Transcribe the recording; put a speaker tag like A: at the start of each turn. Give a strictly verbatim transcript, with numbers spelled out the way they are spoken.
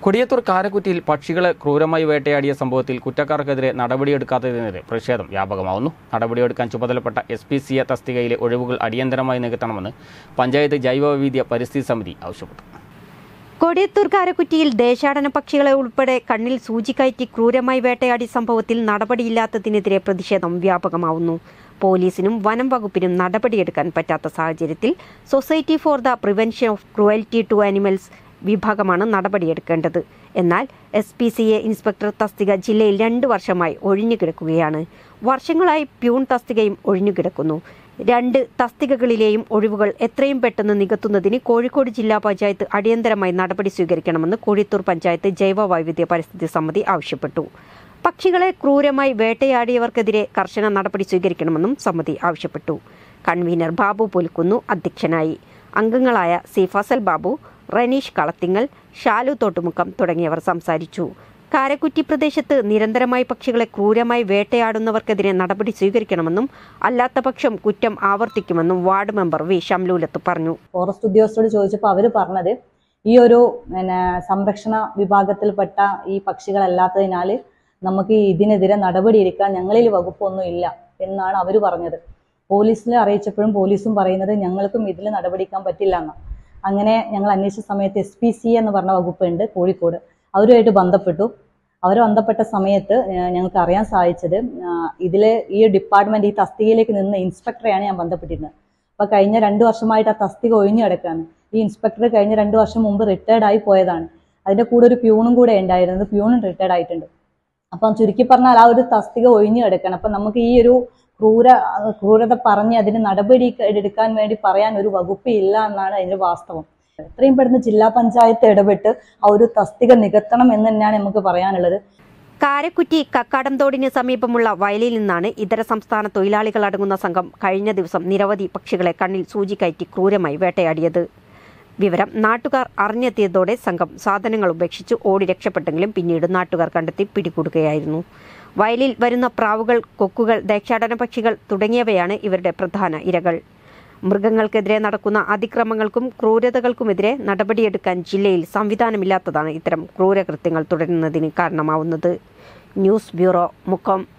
A: കൊടിയത്തൂർ കാരക്കുറ്റിയിൽ പക്ഷികളെ ക്രൂരമായി വേട്ടയാടിയ സംഭവത്തിൽ കുറ്റക്കാർക്കെതിരെ നടപടിയെടുക്കാത്തതിനെതിരെ പ്രതിഷേധം വ്യാപകമാവുന്നു. നടപടിയെടുക്കാൻ ചുമതലപ്പെട്ട എസ് പി സി എ തസ്തികയിലെ ഒഴിവുകൾ അടിയന്തരമായി നികത്തണമെന്ന് പഞ്ചായത്ത് ജൈവവൈവിധ്യ പരിസ്ഥിതി സമിതി ആവശ്യപ്പെട്ടു.
B: കൊടിയത്തൂർ കാരക്കുറ്റിയിൽ ദേശാടന പക്ഷികളെ ഉൾപ്പെടെ കണ്ണിൽ സൂചിക്കയറ്റി ക്രൂരമായി വേട്ടയാടിയ സംഭവത്തിൽ നടപടിയില്ലാത്തതിനെതിരെ പ്രതിഷേധം വ്യാപകമാവുന്നു. പോലീസിനും വനം വകുപ്പിനും നടപടിയെടുക്കാൻ പറ്റാത്ത സാഹചര്യത്തിൽ society for the prevention of cruelty to animals വിഭാഗമാണ് നടപടിയെടുക്കേണ്ടത്. എന്നാൽ S P C A inspector തസ്തിക ജില്ലയിൽ രണ്ടു വർഷമായി ഒഴിഞ്ഞുകിടക്കുകയാണ്. വർഷങ്ങളായി പ്യൂൺ തസ്തികയും ഒഴിഞ്ഞുകിടക്കുന്നു. രണ്ട് തസ്തികകളിലെയും ഒഴിവുകൾ എത്രയും പെട്ടെന്ന് നികത്തുന്നതിന് കോഴിക്കോട് ജില്ലാ പഞ്ചായത്ത് അടിയന്തരമായി നടപടി സ്വീകരിക്കണമെന്ന് കൊടിയത്തൂർ പഞ്ചായത്ത് ജൈവവൈവിധ്യ പരിസ്ഥിതി സമിതി ആവശ്യപ്പെട്ടു. പക്ഷികളെ ക്രൂരമായി വേട്ടയാടിയവർക്കെതിരെ കർശന നടപടി സ്വീകരിക്കണമെന്നും സമിതി ആവശ്യപ്പെട്ടു. കൺവീനർ ബാബു പുൽക്കുന്നു അധ്യക്ഷനായി. അംഗങ്ങളായ സി ഫസൽ ബാബു, റനീഷ് കളത്തിങ്ങൽ, ഷാലു തോട്ടുമുക്കം തുടങ്ങിയവർ സംസാരിച്ചു. കാരക്കുറ്റി പ്രദേശത്ത് നിരന്തരമായി പക്ഷികളെ ക്രൂരമായി വേട്ടയാടുന്നവർക്കെതിരെ നടപടി സ്വീകരിക്കണമെന്നും അല്ലാത്ത പക്ഷം കുറ്റം ആവർത്തിക്കുമെന്നും വാർഡ് മെമ്പർ വി ഷംലൂലത്ത് പറഞ്ഞു.
C: ഫോറസ്റ്റ് ഉദ്യോഗസ്ഥരോട് ചോദിച്ചപ്പോൾ അവർ പറഞ്ഞത് ഈ ഒരു പിന്നെ സംരക്ഷണ വിഭാഗത്തിൽപ്പെട്ട ഈ പക്ഷികളല്ലാത്തതിനാൽ നമുക്ക് ഇതിനെതിരെ നടപടിയെടുക്കാൻ ഞങ്ങളിൽ വകുപ്പൊന്നും ഇല്ല എന്നാണ് അവർ പറഞ്ഞത്. പോലീസിനെ അറിയിച്ചപ്പോഴും പോലീസും പറയുന്നത് ഞങ്ങൾക്കും ഇതിൽ നടപടിക്കാൻ പറ്റില്ല എന്നാണ്. അങ്ങനെ ഞങ്ങൾ അന്വേഷിച്ച സമയത്ത് എസ് പി സി എന്ന് പറഞ്ഞ വകുപ്പുണ്ട് കോഴിക്കോട്, അവരുമായിട്ട് ബന്ധപ്പെട്ടു. അവർ ബന്ധപ്പെട്ട സമയത്ത് ഞങ്ങൾക്ക് അറിയാൻ സാധിച്ചത് ഇതിൽ ഈ ഡിപ്പാർട്ട്മെന്റ് ഈ തസ്തികയിലേക്ക് നിന്ന ഇൻസ്പെക്ടറെയാണ് ഞാൻ ബന്ധപ്പെട്ടിരുന്നത്. അപ്പോൾ കഴിഞ്ഞ രണ്ട് വർഷമായിട്ട് ആ തസ്തിക ഒഴിഞ്ഞു കിടക്കുകയാണ്. ഈ ഇൻസ്പെക്ടർ കഴിഞ്ഞ രണ്ട് വർഷം മുമ്പ് റിട്ടയർഡ് ആയി പോയതാണ്. അതിൻ്റെ കൂടെ ഒരു പ്യൂണും കൂടെ ഉണ്ടായിരുന്നത്, പ്യൂണും റിട്ടയർഡ് ആയിട്ടുണ്ട്. അപ്പം ചുരുക്കി പറഞ്ഞാൽ ആ ഒരു തസ്തിക ഒഴിഞ്ഞു കിടക്കണം. അപ്പം നമുക്ക് ഈ ഒരു ക്രൂര ക്രൂരത പറഞ്ഞ് അതിന് നടപടി എടുക്കാൻ വേണ്ടി പറയാൻ ഒരു വകുപ്പ് ഇല്ല എന്നാണ് അതിന്റെ വാസ്തവം. എത്രയും പെട്ടെന്ന് ജില്ലാ പഞ്ചായത്ത് ഇടപെട്ട് ആ ഒരു തസ്തിക നികത്തണം എന്ന് തന്നെയാണ് നമുക്ക് പറയാനുള്ളത്.
B: കാരക്കുറ്റി കക്കാടംതോടിന് സമീപമുള്ള വയലിൽ നിന്നാണ് ഇതര സംസ്ഥാന തൊഴിലാളികൾ അടങ്ങുന്ന സംഘം കഴിഞ്ഞ ദിവസം നിരവധി പക്ഷികളെ കണ്ണിൽ സൂചിക്കയറ്റി ക്രൂരമായി വേട്ടയാടിയത്. വിവരം നാട്ടുകാർ അറിഞ്ഞെത്തിയതോടെ സംഘം സാധനങ്ങൾ ഉപേക്ഷിച്ച് ഓടി രക്ഷപ്പെട്ടെങ്കിലും പിന്നീട് നാട്ടുകാർ കണ്ടെത്തി പിടികൂടുകയായിരുന്നു. വയലിൽ വരുന്ന പ്രാവുകൾ, കൊക്കുകൾ, ദേശാടന പക്ഷികൾ തുടങ്ങിയവയാണ് ഇവരുടെ പ്രധാന ഇരകൾ. മൃഗങ്ങൾക്കെതിരെ നടക്കുന്ന അതിക്രമങ്ങൾക്കും ക്രൂരതകൾക്കുമെതിരെ നടപടിയെടുക്കാൻ ജില്ലയിൽ സംവിധാനമില്ലാത്തതാണ് ഇത്തരം ക്രൂരകൃത്യങ്ങൾ തുടരുന്നതിന് കാരണമാവുന്നത്. News bureau, Mukkam.